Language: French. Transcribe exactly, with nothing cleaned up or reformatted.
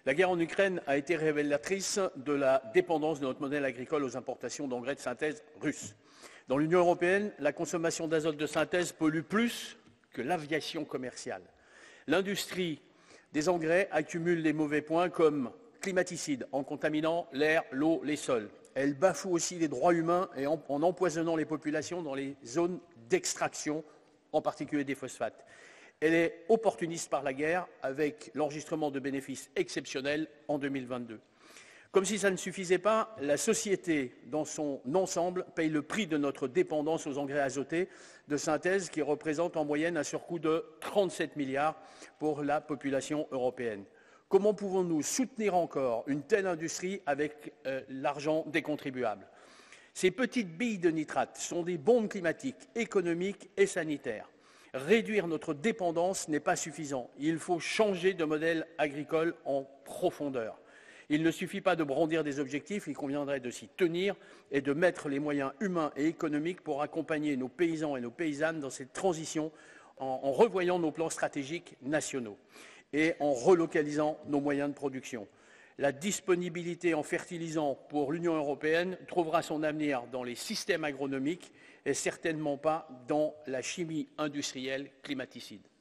La guerre en Ukraine a été révélatrice de la dépendance de notre modèle agricole aux importations d'engrais de synthèse russes. Dans l'Union européenne, la consommation d'azote de synthèse pollue plus que l'aviation commerciale. L'industrie des engrais accumule les mauvais points comme climaticides en contaminant l'air, l'eau, les sols. Elle bafoue aussi les droits humains et en, en empoisonnant les populations dans les zones d'extraction, en particulier des phosphates. Elle est opportuniste par la guerre avec l'enregistrement de bénéfices exceptionnels en deux mille vingt-deux. Comme si ça ne suffisait pas, la société dans son ensemble paye le prix de notre dépendance aux engrais azotés de synthèse qui représente en moyenne un surcoût de trente-sept milliards pour la population européenne. Comment pouvons-nous soutenir encore une telle industrie avec euh, l'argent des contribuables? Ces petites billes de nitrate sont des bombes climatiques, économiques et sanitaires. Réduire notre dépendance n'est pas suffisant. Il faut changer de modèle agricole en profondeur. Il ne suffit pas de brandir des objectifs, il conviendrait de s'y tenir et de mettre les moyens humains et économiques pour accompagner nos paysans et nos paysannes dans cette transition en, en revoyant nos plans stratégiques nationaux et en relocalisant nos moyens de production. La disponibilité en fertilisants pour l'Union européenne trouvera son avenir dans les systèmes agronomiques et certainement pas dans la chimie industrielle climaticide.